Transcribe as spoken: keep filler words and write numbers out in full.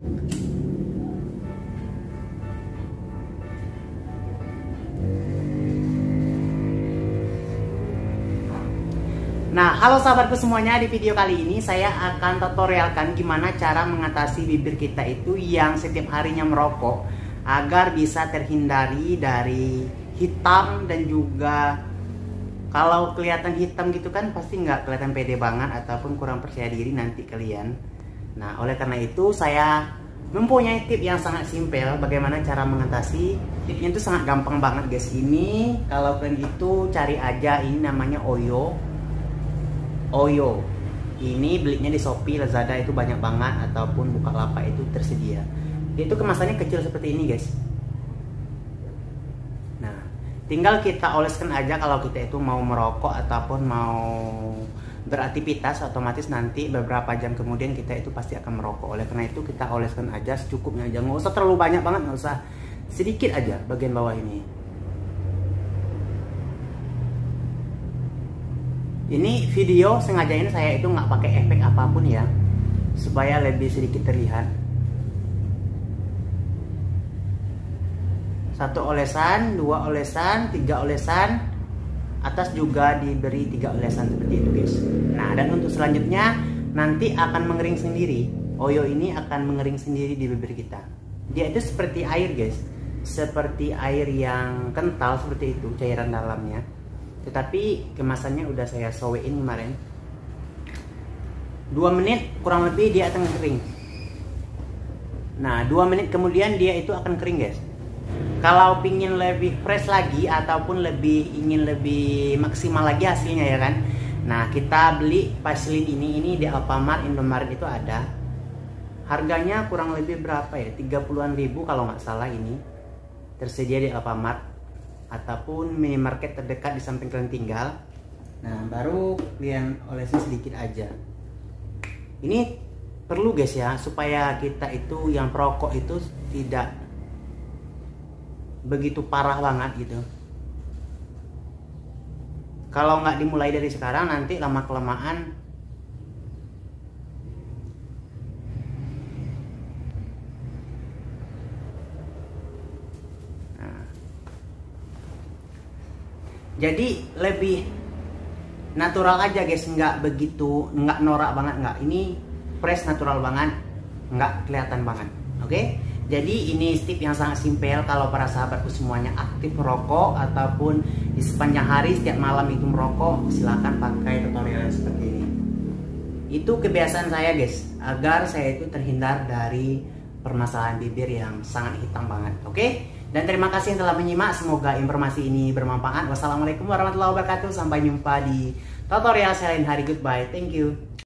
Nah, halo sahabatku semuanya, di video kali ini saya akan tutorialkan gimana cara mengatasi bibir kita itu yang setiap harinya merokok agar bisa terhindari dari hitam, dan juga kalau kelihatan hitam gitu kan pasti nggak kelihatan pede banget ataupun kurang percaya diri nanti kalian. Nah, oleh karena itu saya mempunyai tip yang sangat simpel bagaimana cara mengatasi. Tipnya itu sangat gampang banget guys. Ini kalau kalian itu cari aja, ini namanya Oyo. Oyo ini belinya di Shopee, Lazada itu banyak banget, ataupun Bukalapak itu tersedia. Itu kemasannya kecil seperti ini guys. Nah, tinggal kita oleskan aja kalau kita itu mau merokok ataupun mau beraktivitas, otomatis nanti beberapa jam kemudian kita itu pasti akan merokok. Oleh karena itu kita oleskan aja secukupnya aja, nggak usah terlalu banyak banget, nggak usah, sedikit aja bagian bawah ini. Ini video sengaja ini saya itu nggak pakai efek apapun ya, supaya lebih sedikit terlihat. Satu olesan, dua olesan, tiga olesan, atas juga diberi tiga olesan seperti itu guys. Nah, dan untuk selanjutnya nanti akan mengering sendiri. Oyo ini akan mengering sendiri di bibir kita. Dia itu seperti air guys, seperti air yang kental seperti itu cairan dalamnya. Tetapi kemasannya udah saya sowein kemarin. Dua menit kurang lebih dia akan kering. Nah, dua menit kemudian dia itu akan kering guys. Kalau pingin lebih fresh lagi ataupun lebih ingin lebih maksimal lagi hasilnya ya kan. Nah, kita beli Vaseline ini ini di Alfamart, Indomaret itu ada. Harganya kurang lebih berapa ya? tiga puluhan ribu kalau nggak salah ini. Tersedia di Alfamart ataupun minimarket terdekat di samping kalian tinggal. Nah, baru kalian olesin sedikit aja. Ini perlu guys ya, supaya kita itu yang perokok itu tidak begitu parah banget gitu. Kalau nggak dimulai dari sekarang, nanti lama kelamaan jadi lebih natural aja guys, nggak begitu, nggak norak banget, nggak. Ini fresh natural banget, nggak kelihatan banget. Oke, okay? Jadi ini tip yang sangat simpel kalau para sahabatku semuanya aktif merokok ataupun di sepanjang hari setiap malam itu merokok, silahkan pakai tutorial seperti ini. Itu kebiasaan saya guys, agar saya itu terhindar dari permasalahan bibir yang sangat hitam banget. Oke? Okay? Dan terima kasih yang telah menyimak. Semoga informasi ini bermanfaat. Wassalamualaikum warahmatullahi wabarakatuh. Sampai jumpa di tutorial saya lain hari. Goodbye. Thank you.